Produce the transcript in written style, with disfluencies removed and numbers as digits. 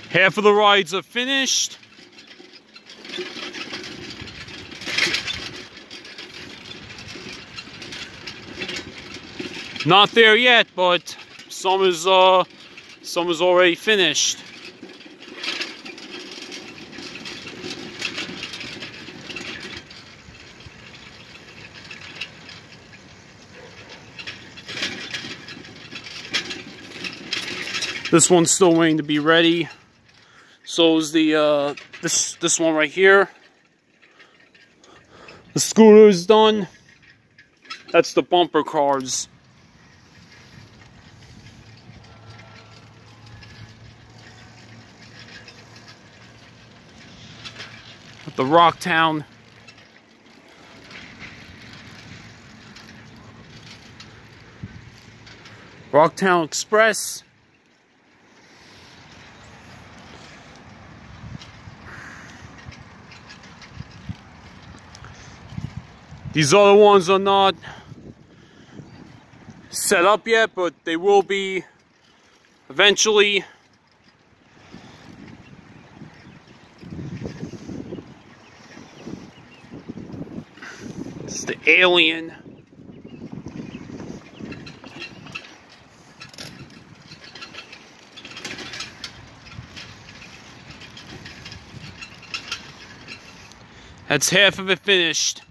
Half of the rides are finished. Not there yet, but some is already finished. This one's still waiting to be ready. So is the this one right here. The scooter is done. That's the bumper cars. The Rocktown. Rocktown Express. These other ones are not set up yet, but they will be eventually. It's the Alien. That's half of it finished.